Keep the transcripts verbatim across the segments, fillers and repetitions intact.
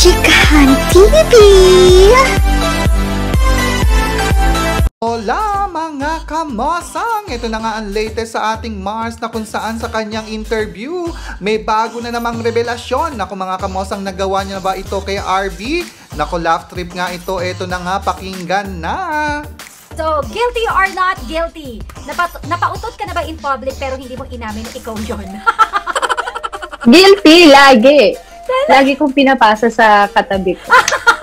Chikahan T V! Hola mga kamosang! Ito na nga ang latest sa ating Mars na kung saan sa kanyang interview may bago na namang revelasyon. Naku mga kamosang, nagawa niya na ba ito kay R B? Naku, laugh trip nga ito. Ito na nga, pakinggan na! So, guilty or not guilty? Napa napautot ka na ba in public pero hindi mo inamin na ikaw yun? Guilty, lagi. Lagi kong pinapasa sa katabi ko.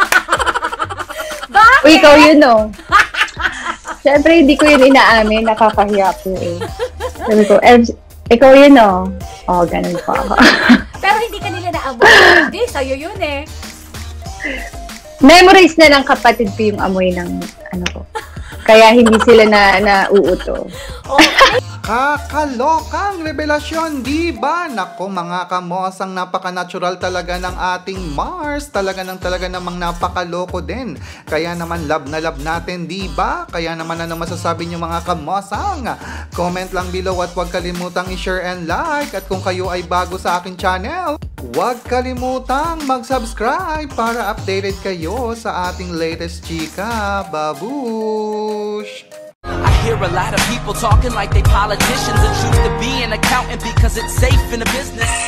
Bakit? O, ikaw yun, no? Siyempre, hindi ko yun inaamin. Nakakahiya po eh. Sabi ko, eh, ikaw yun, no? Oo, oh, ganun pa ako. Pero hindi ka nila naamoy. Hindi, sa'yo yun eh. Memorize na ng kapatid ko yung amoy ng ano ko. Kaya hindi sila na nauuto. Okay. Kakalokang revelasyon, di ba? Nako mga kamosang, napaka-natural talaga ng ating Mars. Talaga nang talaga namang napakaloko din. Kaya naman love na love natin, di ba? Kaya naman ano masasabi niyo mga kamosang? Comment lang below at huwag kalimutang i-share and like. At kung kayo ay bago sa aking channel, huwag kalimutang mag-subscribe para updated kayo sa ating latest chika. Babush! I hear a lot of people talking like they politicians and choose to be an accountant because it's safe in the business.